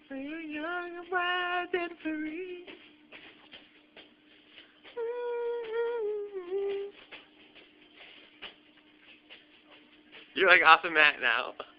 You're young and wild and free. You're like off the mat now.